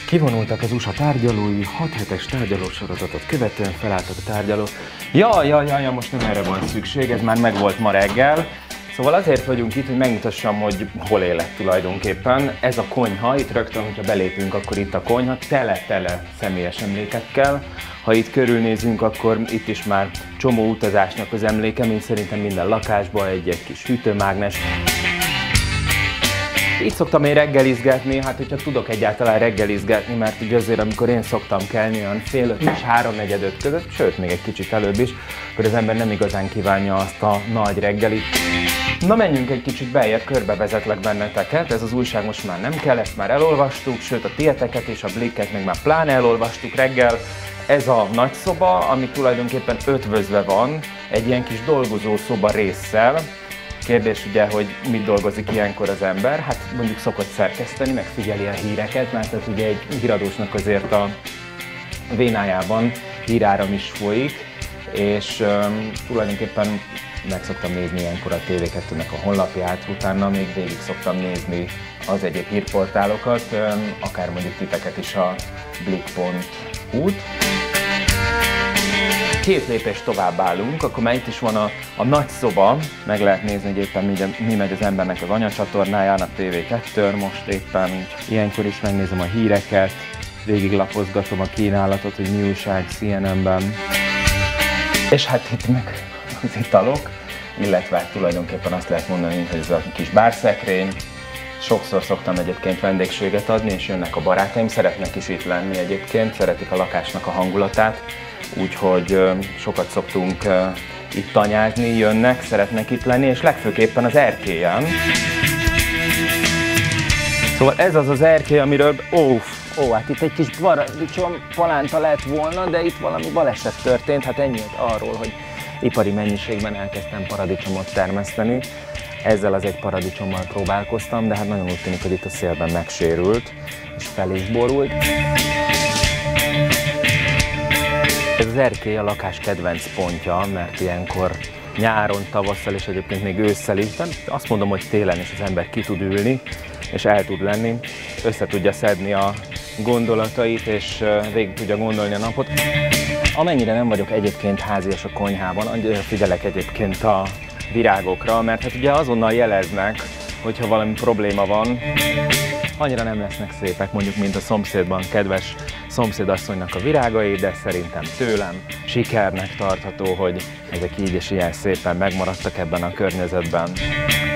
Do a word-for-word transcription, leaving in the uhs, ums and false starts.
Kivonultak az u es á tárgyalói, hat hetes tárgyalósorozatot követően felálltak a tárgyalók. Ja, ja, ja, ja, most nem erre van szükség, ez már megvolt ma reggel. Szóval azért vagyunk itt, hogy megmutassam, hogy hol élek tulajdonképpen. Ez a konyha, itt rögtön, hogyha belépünk, akkor itt a konyha, tele-tele személyes emlékekkel. Ha itt körülnézünk, akkor itt is már csomó utazásnak az emléke, mint szerintem minden lakásban egy-egy kis hűtőmágnes. Így szoktam én reggelizgetni, hát hogyha tudok egyáltalán reggelizgetni, mert ugye azért, amikor én szoktam kelni olyan fél öt és háromnegyed öt között, sőt, még egy kicsit előbb is, akkor az ember nem igazán kívánja azt a nagy reggelit. Na menjünk egy kicsit beljebb, körbevezetlek benneteket, ez az újság most már nem kell, ezt már elolvastuk, sőt a tieteket és a Blikket meg már pláne elolvastuk reggel. Ez a nagyszoba, ami tulajdonképpen ötvözve van, egy ilyen kis dolgozószoba résszel. Kérdés ugye, hogy mit dolgozik ilyenkor az ember, hát mondjuk szokott szerkeszteni, meg figyeli a híreket, mert hát ugye egy híradósnak azért a vénájában híráram is folyik, és um, tulajdonképpen meg szoktam nézni ilyenkor a té vé kettőnek a honlapját, utána még végig szoktam nézni az egyéb hírportálokat, um, akár mondjuk titeket is a blik pont hu-t. Két lépést tovább állunk, akkor már itt is van a, a nagy szoba, meg lehet nézni, hogy éppen mi, mi megy az embernek az anyacsatornáján, a té vé kettőn most éppen. Ilyenkor is megnézem a híreket, végiglapozgatom a kínálatot, hogy mi újság cé en en-ben. És hát itt meg az italok, illetve tulajdonképpen azt lehet mondani, hogy ez a kis bárszekrény. Sokszor szoktam egyébként vendégséget adni, és jönnek a barátaim, szeretnek is itt lenni egyébként, szeretik a lakásnak a hangulatát. Úgyhogy uh, sokat szoktunk uh, itt tanyázni, jönnek, szeretnek itt lenni, és legfőképpen az erkélyen. Szóval ez az az erkély, amiről... Ó, ó, hát itt egy kis paradicsom palánta lett volna, de itt valami baleset történt, hát ennyit arról, hogy ipari mennyiségben elkezdtem paradicsomot termeszteni. Ezzel az egy paradicsommal próbálkoztam, de hát nagyon úgy tűnik, hogy itt a szélben megsérült, és fel is borult. Ez az erkély a lakás kedvenc pontja, mert ilyenkor nyáron, tavasszal és egyébként még ősszel is, de azt mondom, hogy télen is az ember ki tud ülni, és el tud lenni, össze tudja szedni a gondolatait, és végig tudja gondolni a napot. Amennyire nem vagyok egyébként házias a konyhában, annyira figyelek egyébként a virágokra, mert hát ugye azonnal jeleznek, hogyha valami probléma van, annyira nem lesznek szépek, mondjuk, mint a szomszédban kedves szomszédasszonynak a virágai, de szerintem tőlem sikernek tartható, hogy ezek így és ilyen szépen megmaradtak ebben a környezetben.